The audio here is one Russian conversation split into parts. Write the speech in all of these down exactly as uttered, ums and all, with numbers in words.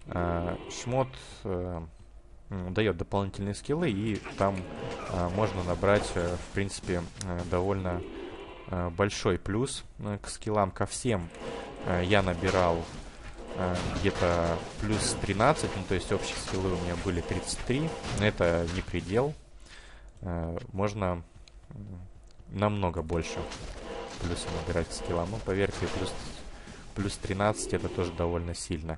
э, шмот э, дает дополнительные скиллы, и там э, можно набрать, э, в принципе, э, довольно э, большой плюс э, к скиллам. Ко всем э, я набирал э, где-то плюс тринадцать, ну то есть общие скиллы у меня были тридцать три. Это не предел. Э, можно э, намного больше плюса набирать к скиллам. Ну, поверьте, плюс, плюс тринадцать это тоже довольно сильно.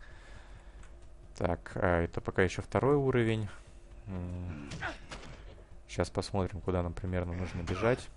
Так, э, это пока еще второй уровень. Сейчас посмотрим, куда нам примерно нужно бежать.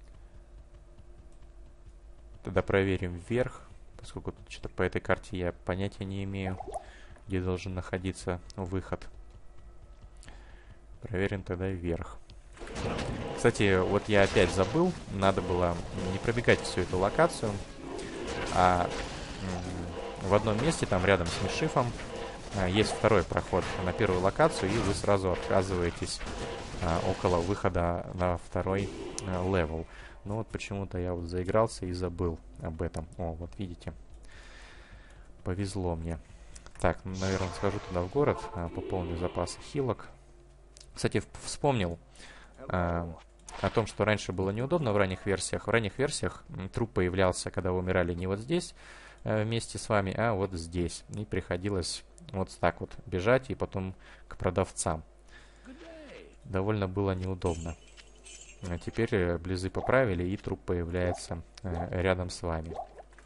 Тогда проверим вверх, поскольку тут что-то по этой карте я понятия не имею, где должен находиться выход. Проверим тогда вверх. Кстати, вот я опять забыл, надо было не пробегать всю эту локацию, а в одном месте, там рядом с Мишифом, есть второй проход на первую локацию, и вы сразу оказываетесь а, около выхода на второй а, левел. Но вот почему-то я вот заигрался и забыл об этом. О, вот видите, повезло мне. Так, наверное, схожу туда в город, а, пополню запасы хилок. Кстати, вспомнил а, о том, что раньше было неудобно в ранних версиях. В ранних версиях труп появлялся, когда вы умирали не вот здесь а, вместе с вами, а вот здесь. И приходилось вот так вот бежать и потом к продавцам. Довольно было неудобно. А теперь близы поправили, и труп появляется э, рядом с вами.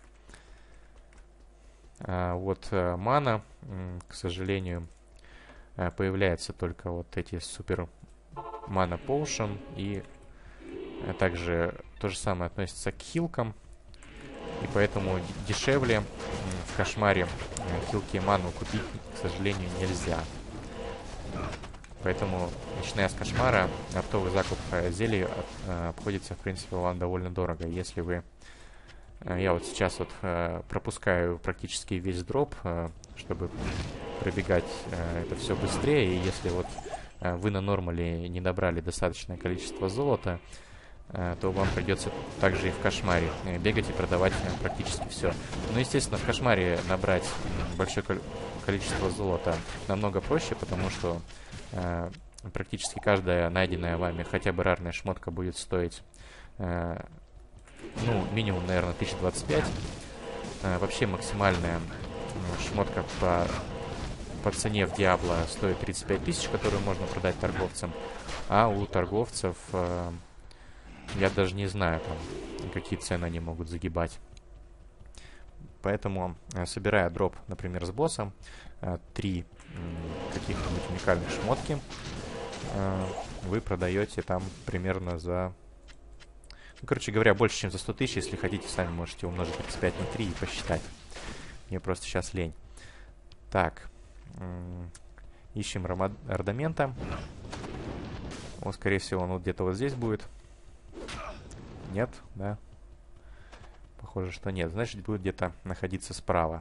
А вот э, мана, э, к сожалению, э, появляется только вот эти супер мана поушен. И э, также то же самое относится к хилкам. И поэтому дешевле э, в кошмаре э, хилки и ману купить, к сожалению, нельзя. Поэтому, начиная с кошмара, оптовый закуп зелий э, обходится, в принципе, вам довольно дорого. Если вы... Э, я вот сейчас вот э, пропускаю практически весь дроп, э, чтобы пробегать э, это все быстрее. И если вот э, вы на нормале не набрали достаточное количество золота, э, то вам придется также и в кошмаре э, бегать и продавать э, практически все. Но, естественно, в кошмаре набрать большое количество золота намного проще, потому что Uh, практически каждая найденная вами хотя бы рарная шмотка будет стоить uh, ну, минимум, наверное, тысяча двадцать пять. Uh, вообще максимальная uh, шмотка по, по цене в Диабло стоит тридцать пять тысяч, которую можно продать торговцам. А у торговцев uh, я даже не знаю, там, какие цены они могут загибать. Поэтому, uh, собирая дроп, например, с боссом, uh, три каких-нибудь уникальных шмотки, вы продаете там примерно за... Ну, короче говоря, больше, чем за сто тысяч. Если хотите, сами можете умножить тридцать пять на три и посчитать. Мне просто сейчас лень. Так. Ищем орнамента. Он, скорее всего, он вот где-то вот здесь будет. Нет, да? Похоже, что нет. Значит, будет где-то находиться справа.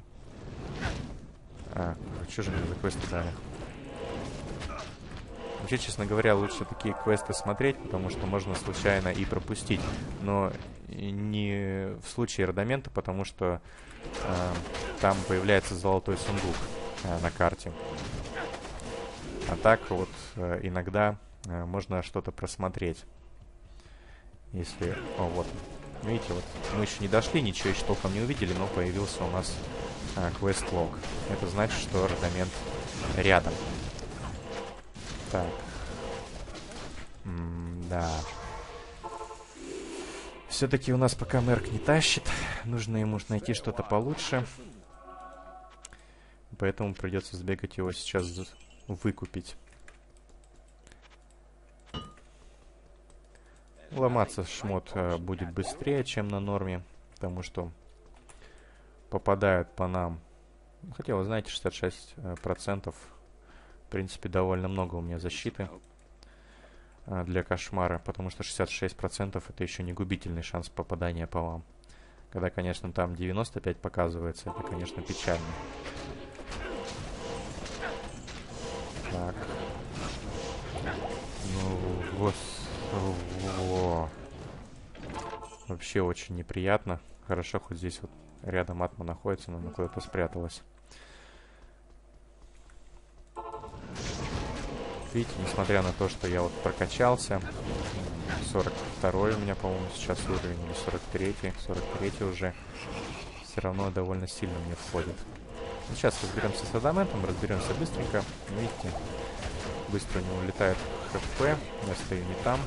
А, что же мне за квесты дали? Вообще, честно говоря, лучше такие квесты смотреть, потому что можно случайно и пропустить. Но не в случае орнамента, потому что э, там появляется золотой сундук э, на карте. А так вот э, иногда э, можно что-то просмотреть. Если... О, вот. Видите, вот мы еще не дошли, ничего еще толком не увидели, но появился у нас а, квест-лог. Это значит, что орнамент рядом. Так. М-да. Все-таки у нас пока Мерк не тащит. Нужно ему найти что-то получше. Поэтому придется сбегать его сейчас выкупить. Ломаться шмот э, будет быстрее, чем на норме, потому что попадают по нам. Хотя, вы знаете, шестьдесят шесть процентов, в принципе, довольно много у меня защиты э, для кошмара, потому что шестьдесят шесть процентов это еще не губительный шанс попадания по вам. Когда, конечно, там девяносто пять показывается, это, конечно, печально. Так. Ну, вот. Во. Вообще очень неприятно. Хорошо, хоть здесь вот рядом Атма находится, но она куда-то спряталась. видите, несмотря на то, что я вот прокачался, сорок второй у меня, по-моему, сейчас уровень, или сорок третий, сорок третий уже, все равно довольно сильно мне входит. Ну, сейчас разберемся с адаментом, разберемся быстренько. Видите, быстро у него улетает хп, я стою не там.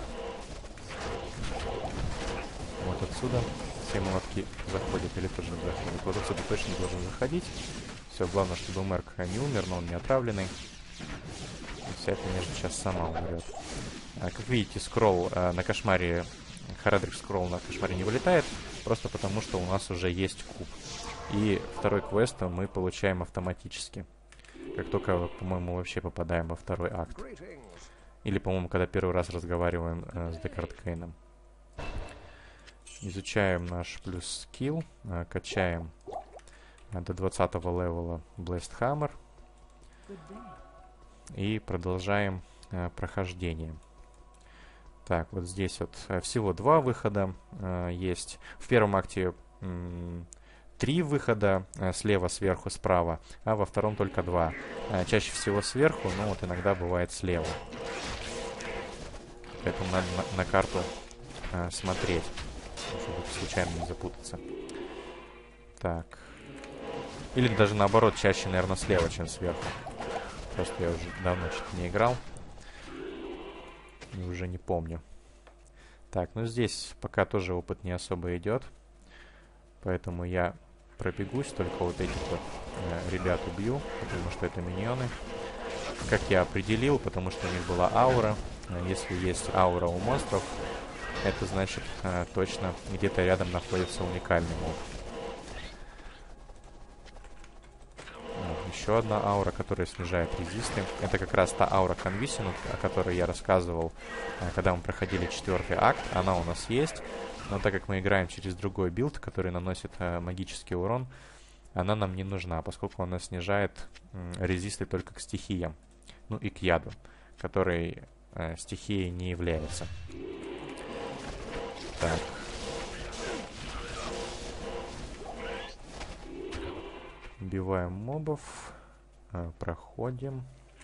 Вот отсюда все молотки заходят или тоже не заходят. Вот отсюда точно не должен заходить. Все, главное, чтобы Мерк не умер, но он не отравленный. И вся эта между сейчас сама умрет. А, как видите, скролл а, на кошмаре, Харадрик скролл на кошмаре не вылетает, просто потому что у нас уже есть куб. И второй квест мы получаем автоматически. Как только, по-моему, вообще попадаем во второй акт. Или, по-моему, когда первый раз разговариваем э, с Декард Кейном. Изучаем наш плюс скилл. Э, качаем э, до двадцатого левела Blessed Hammer. И продолжаем э, прохождение. Так, вот здесь вот э, всего два выхода э, есть. В первом акте три выхода, э, слева, сверху, справа, а во втором только два. Э, чаще всего сверху, но вот иногда бывает слева. Поэтому надо на, на карту э, смотреть, чтобы случайно не запутаться. Так. Или даже наоборот, чаще, наверное, слева, чем сверху. Просто я уже давно что-то не играл. И уже не помню. Так, ну здесь пока тоже опыт не особо идет. Поэтому я пробегусь, только вот этих вот э, ребят убью, потому что это миньоны. Как я определил, потому что у них была аура. Э, если есть аура у монстров, это значит э, точно где-то рядом находится уникальный моб. Еще одна аура, которая снижает резисты. Это как раз та аура Conviction, о которой я рассказывал, когда мы проходили четвертый акт. Она у нас есть, но так как мы играем через другой билд, который наносит э, магический урон, она нам не нужна, поскольку она снижает э, резисты только к стихиям. Ну и к яду, который э, стихией не является. Так. Убиваем мобов. Э, проходим.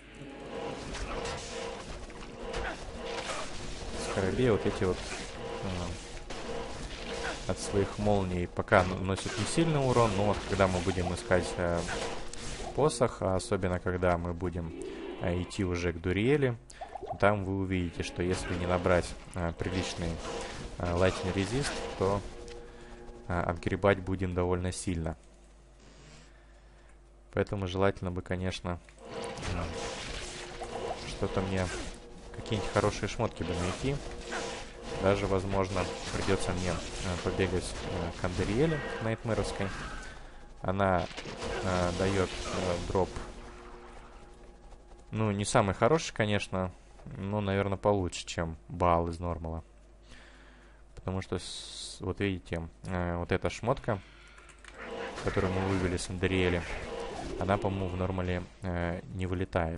Скоробей вот эти вот э, от своих молний пока наносят не сильный урон, но вот когда мы будем искать э, посох, а особенно когда мы будем э, идти уже к Дуриэле, там вы увидите, что если не набрать э, приличный э, Lightning Resist, то э, отгребать будем довольно сильно. Поэтому желательно бы, конечно, что-то мне, какие-нибудь хорошие шмотки бы найти. Даже, возможно, придется мне э, побегать э, к Андериэле Найтмэровской. Она э, дает э, дроп, ну, не самый хороший, конечно, но, наверное, получше, чем Баал из Нормала. Потому что, с, вот видите, э, вот эта шмотка, которую мы вывели с Андериэли, она, по-моему, в нормале э, не вылетает.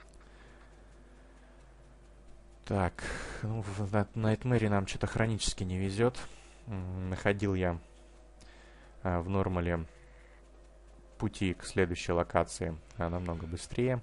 Так, ну, в Найтмэре нам что-то хронически не везет. Находил я э, в нормале пути к следующей локации э, намного быстрее.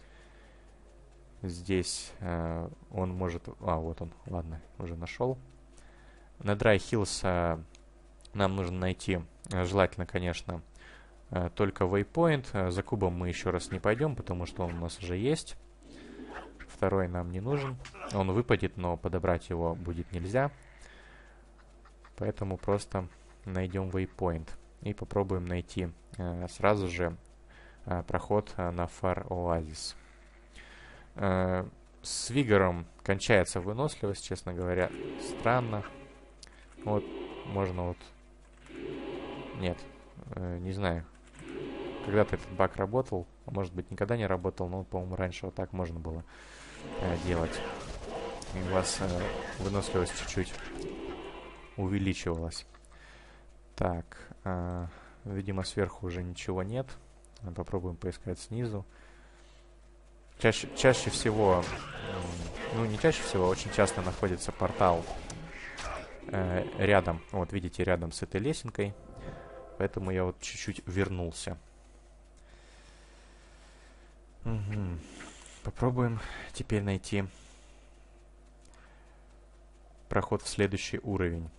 Здесь э, он может... А, вот он, ладно, уже нашел. На Dry Hills э, нам нужно найти, э, желательно, конечно, только waypoint. За кубом мы еще раз не пойдем, потому что он у нас уже есть. Второй нам не нужен. Он выпадет, но подобрать его будет нельзя. Поэтому просто найдем waypoint. И попробуем найти э, сразу же э, проход э, на Far Oasis. Э, с Вигором кончается выносливость, честно говоря. Странно. Вот, можно вот... Нет, э, не знаю. Когда-то этот баг работал, а может быть никогда не работал, но, по-моему, раньше вот так можно было э, делать. И у вас э, выносливость чуть-чуть увеличивалась. Так, э, видимо, сверху уже ничего нет. Попробуем поискать снизу. Чаще, чаще всего, э, ну не чаще всего, очень часто находится портал э, рядом, вот видите, рядом с этой лесенкой. Поэтому я вот чуть-чуть вернулся. Угу. Попробуем теперь найти проход в следующий уровень.